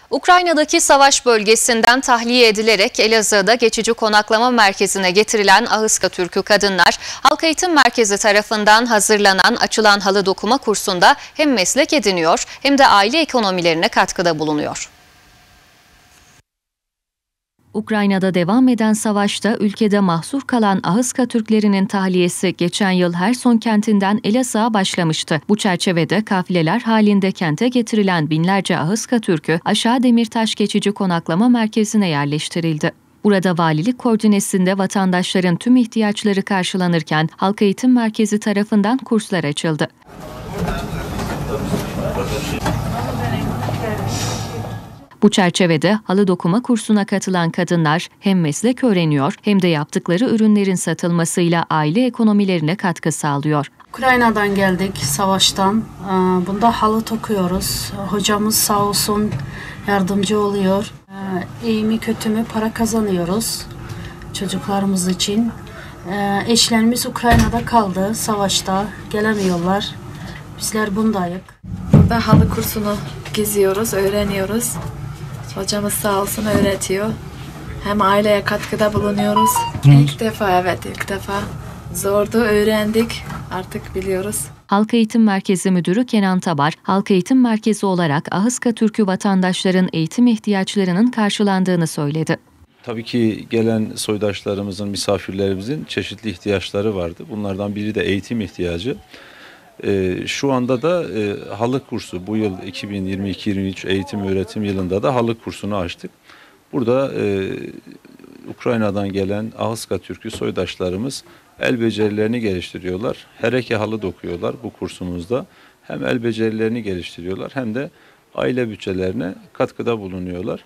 Ukrayna'daki savaş bölgesinden tahliye edilerek Elazığ'da geçici konaklama merkezine getirilen Ahıska Türk'ü kadınlar, Halk Eğitim Merkezi tarafından hazırlanan açılan halı dokuma kursunda hem meslek ediniyor hem de aile ekonomilerine katkıda bulunuyor. Ukrayna'da devam eden savaşta ülkede mahsur kalan Ahıska Türklerinin tahliyesi geçen yıl Herson kentinden Elazığ'a başlamıştı. Bu çerçevede kafileler halinde kente getirilen binlerce Ahıska Türk'ü Aşağı Demirtaş Geçici Konaklama Merkezi'ne yerleştirildi. Burada valilik koordinesinde vatandaşların tüm ihtiyaçları karşılanırken Halk Eğitim Merkezi tarafından kurslar açıldı. Bu çerçevede halı dokuma kursuna katılan kadınlar hem meslek öğreniyor hem de yaptıkları ürünlerin satılmasıyla aile ekonomilerine katkı sağlıyor. Ukrayna'dan geldik, savaştan. Bunda halı dokuyoruz. Hocamız sağ olsun yardımcı oluyor. İyi mi kötü mü para kazanıyoruz çocuklarımız için. Eşlerimiz Ukrayna'da kaldı, savaşta gelemiyorlar. Bizler bundayız. Burada halı kursunu geziyoruz, öğreniyoruz. Hocamız sağ olsun öğretiyor. Hem aileye katkıda bulunuyoruz. İlk defa. Zordu, öğrendik. Artık biliyoruz. Halk Eğitim Merkezi Müdürü Kenan Tabar, Halk Eğitim Merkezi olarak Ahıska Türk'ü vatandaşların eğitim ihtiyaçlarının karşılandığını söyledi. Tabii ki gelen soydaşlarımızın, misafirlerimizin çeşitli ihtiyaçları vardı. Bunlardan biri de eğitim ihtiyacı. Şu anda da halı kursu, bu yıl 2022-23 eğitim öğretim yılında da halı kursunu açtık. Burada Ukrayna'dan gelen Ahıska Türk'ü soydaşlarımız el becerilerini geliştiriyorlar. Hereke halı dokuyorlar bu kursumuzda. Hem el becerilerini geliştiriyorlar hem de aile bütçelerine katkıda bulunuyorlar.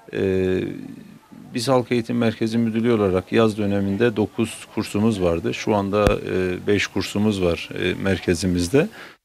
Biz Halk Eğitim Merkezi Müdürlüğü olarak yaz döneminde 9 kursumuz vardı. Şu anda 5 kursumuz var merkezimizde.